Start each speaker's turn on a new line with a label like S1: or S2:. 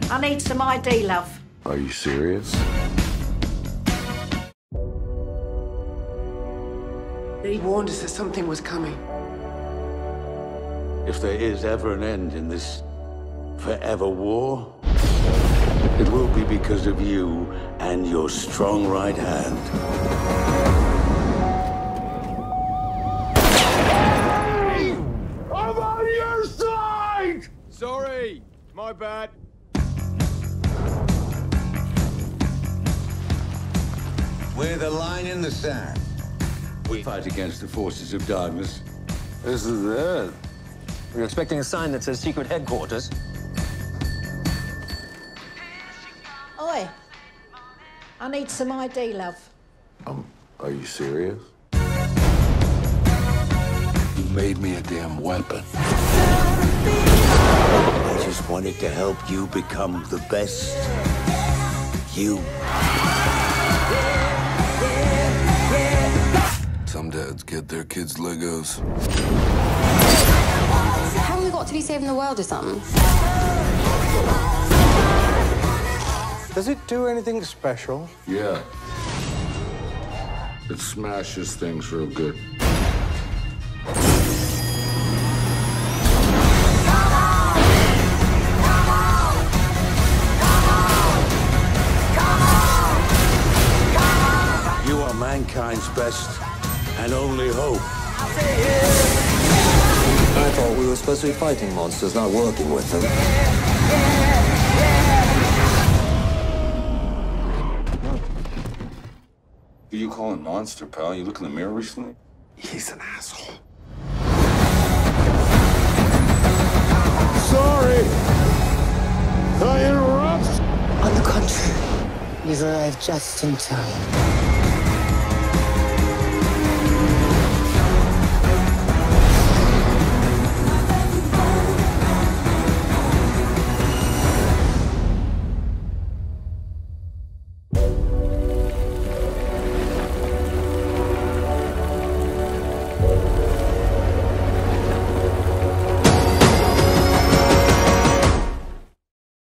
S1: I need some ID, love.
S2: Are you serious?
S3: He warned us that something was coming.
S4: If there is ever an end in this forever war, it will be because of you and your strong right hand.
S5: I'm on your side! Sorry, my bad.
S4: We're the line in the sand. We fight against the forces of darkness.
S2: This is it.
S6: Were you expecting a sign that says secret headquarters?
S1: Oi. I need some ID, love.
S2: Are you serious?
S4: You made me a damn weapon. I just wanted to help you become the best you.
S2: Some dads get their kids Legos.
S7: Haven't we got to be saving the world or something?
S5: Does it do anything special?
S2: Yeah. It smashes things real good.
S4: You are mankind's best and only hope.
S6: I thought we were supposed to be fighting monsters, not working with them.
S2: Who you calling monster, pal? You look in the mirror recently?
S5: He's an asshole. Sorry! I interrupt!
S7: On the contrary, you've arrived just in time.